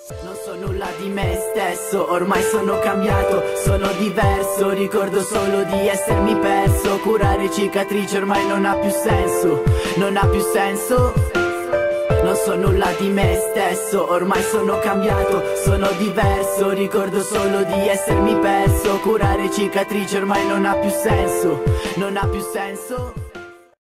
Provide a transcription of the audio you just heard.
Non so nulla di me stesso, ormai sono cambiato, sono diverso, ricordo solo di essermi perso. Curare cicatrici ormai non ha più senso, non ha più senso. Non so nulla di me stesso, ormai sono cambiato, sono diverso, ricordo solo di essermi perso. Curare cicatrici ormai non ha più senso, non ha più senso.